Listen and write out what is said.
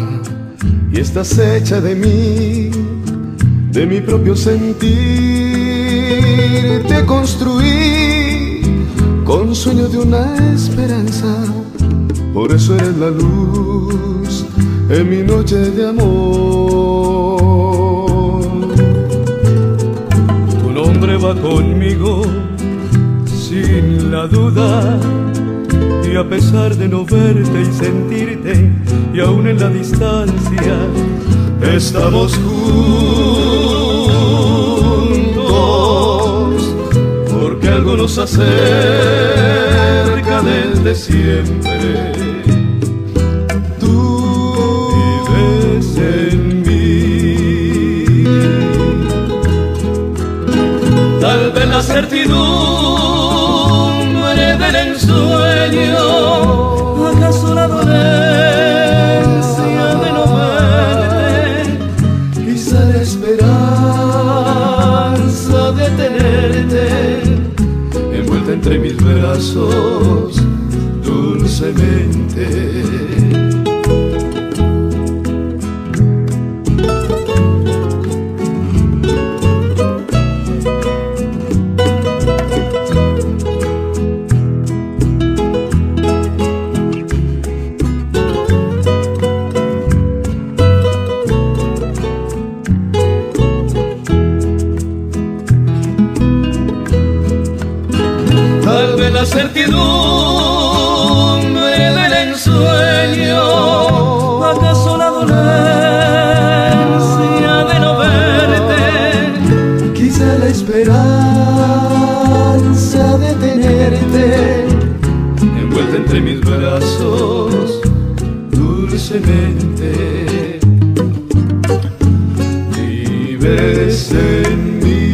y estás hecha de mí, de mi propio sentir. Te construí con sueño de una esperanza, por eso eres la luz en mi noche de amor. Tu nombre va conmigo sin la duda, y a pesar de no verte y sentirte, y aún en la distancia, estamos juntos, porque algo nos acerca desde siempre. Tú vives en mí. tal vez la certidumbre del ensueño, acaso la dolencia de no verte, Quizá la esperanza de tenerte envuelta entre mis brazos dulcemente. tal vez la certidumbre del ensueño, acaso la dolencia de no verte, Quizá la esperanza de tenerte envuelta entre mis brazos dulcemente. Vives en mí.